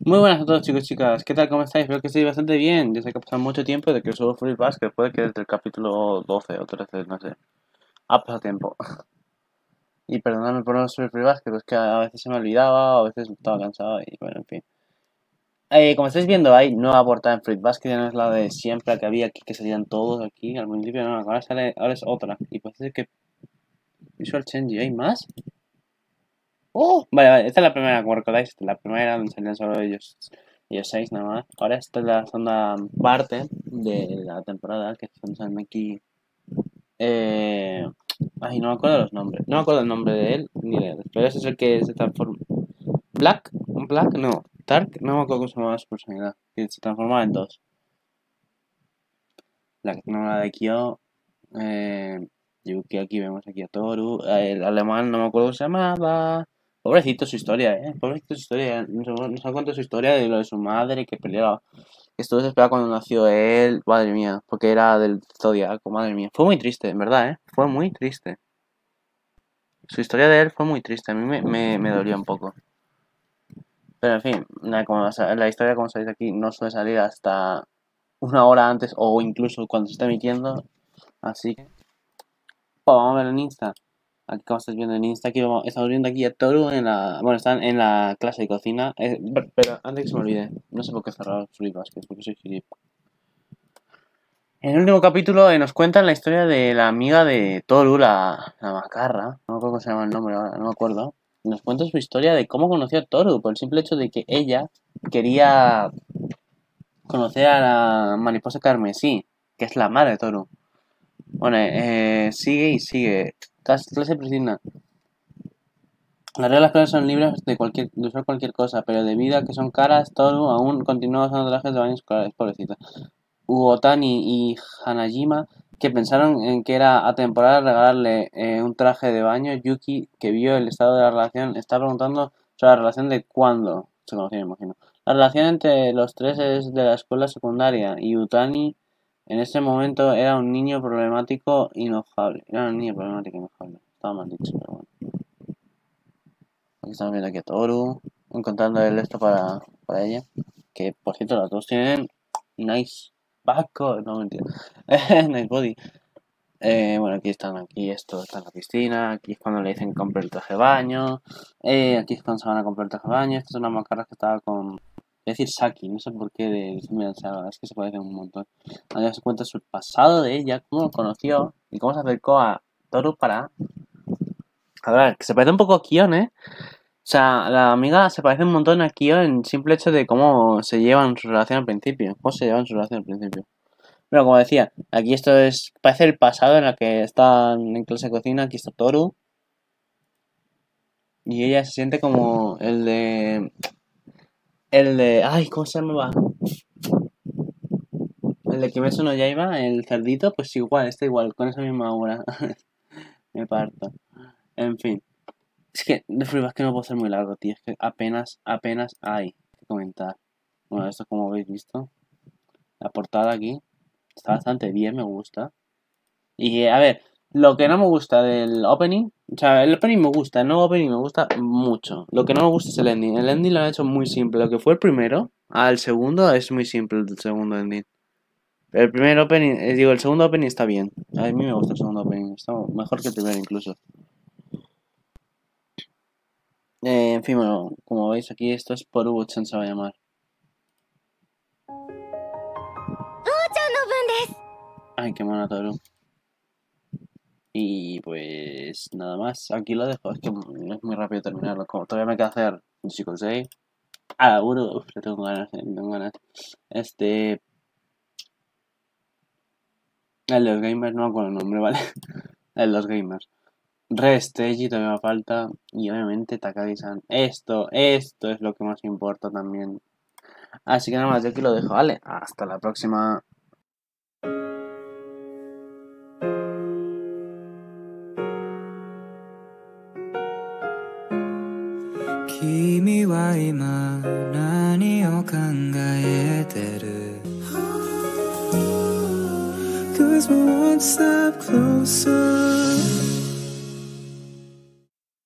Muy buenas a todos chicos y chicas, ¿qué tal? ¿Cómo estáis? Espero que estéis bastante bien. Yo sé que ha pasado mucho tiempo de que subo Fruit Basket, puede que desde el capítulo 12 o 13, no sé. Ha pasado tiempo. Y perdonadme por no subir Fruit Basket, pues que a veces se me olvidaba, a veces estaba cansado y bueno, en fin. Como estáis viendo, hay nueva portada en Fruit Basket, ya no es la de siempre que había aquí, que salían todos aquí. Al principio no, ahora es otra. Y parece que Visual Change, ¿hay más? ¡Oh! Vale, esta es la primera, como recordáis, esta es la primera donde salían solo ellos seis nada más. Ahora esta es la segunda parte de la temporada, que están saliendo aquí. Eh... Ay, no me acuerdo los nombres. No me acuerdo el nombre de él ni de él. Pero ese es el que se transforma. ¿Black? ¿Un Black? No. ¿Dark? No me acuerdo cómo se llamaba su personalidad. Que se transformaba en dos. La que tiene una de Kyo. Eh... Yuki, aquí vemos aquí a Toru. El alemán, no me acuerdo cómo se llamaba. Pobrecito su historia, pobrecito su historia. No sé cuánto su historia de lo de su madre que peleaba. Que estuvo desesperada cuando nació él. Madre mía, porque era del Zodiaco, madre mía. Fue muy triste, en verdad, Fue muy triste. Su historia de él fue muy triste. A mí me dolió un poco. Pero en fin, la historia, como sabéis aquí, no suele salir hasta una hora antes o incluso cuando se está emitiendo. Así que, pues, vamos a ver en Insta. Aquí como estáis viendo en Insta, aquí estamos viendo aquí a Toru en la... Bueno, están en la clase de cocina. Pero antes que se me olvide, no sé por qué cerrar Fruit Basket, porque soy gilipollas. En el último capítulo nos cuentan la historia de la amiga de Toru, la macarra. No me acuerdo cómo se llama el nombre ahora, no me acuerdo. Nos cuenta su historia de cómo conoció a Toru, por el simple hecho de que ella quería conocer a la mariposa carmesí, que es la madre de Toru. Bueno, sigue y sigue. Clase Priscila. Las reglas claras son libres de usar cualquier cosa, pero debido a que son caras, Toru aún continúa usando trajes de baño escolares, pobrecita. Uotani y Hanajima, que pensaron en que era atemporal regalarle un traje de baño. Yuki, que vio el estado de la relación, está preguntando sobre la relación de cuándo se conocieron, imagino. La relación entre los tres es de la escuela secundaria y Utani en ese momento era un niño problemático inojable. Era un niño problemático inojable. Estaba mal dicho, pero bueno. Aquí estamos viendo aquí a Toru, encontrando el esto para ella. Que por cierto, los dos tienen nice backcourt, no mentira. Nice body. Bueno, aquí esto está en la piscina. Aquí es cuando le dicen compre el traje de baño. Aquí es cuando se van a comprar el traje de baño. Esta es una macarra que estaba con. Es decir, Saki, no sé por qué mira, es que se parecen un montón. Ahora se cuenta su pasado de ella, cómo lo conoció y cómo se acercó a Toru para. A ver, que se parece un poco a Kion, O sea, la amiga se parece un montón a Kyo en simple hecho de cómo se llevan su relación al principio. Cómo se llevan su relación al principio. Pero como decía, aquí esto es. Parece el pasado en la que están en clase de cocina. Aquí está Toru. Y ella se siente como el de. El de. Ay, ¿cómo se llamaba? El de Kimetsu no Yaiba, el cerdito, pues igual, está igual, con esa misma aura. Me parto. En fin. Es que de Freebas que no puedo ser muy largo, tío. Es que apenas hay que comentar. Bueno, esto como habéis visto. La portada aquí está bastante bien, me gusta. Y a ver, lo que no me gusta del opening, o sea, el opening me gusta, el nuevo opening me gusta mucho. Lo que no me gusta es el ending. El ending lo han hecho muy simple. Lo que fue el primero al segundo es muy simple el segundo ending. Pero el primer opening, el segundo opening está bien. A mí me gusta el segundo opening, está mejor que el primero incluso. En fin, bueno, como veis aquí, esto es Poru-chan se va a llamar. Ay, qué mona Toru. Y pues nada más, aquí lo dejo, es que es muy rápido terminarlo. Como todavía me queda hacer un Chico 6. Ah, uno, le tengo ganas, tengo ganas. Este. El de los gamers, no me acuerdo el nombre, ¿vale? El de los gamers. Resteji todavía me falta. Y obviamente Takagi-san. Esto es lo que más importa también. Así que nada más, yo aquí lo dejo, ¿vale? Hasta la próxima. 君は今何を考えてる Cause we're one step closer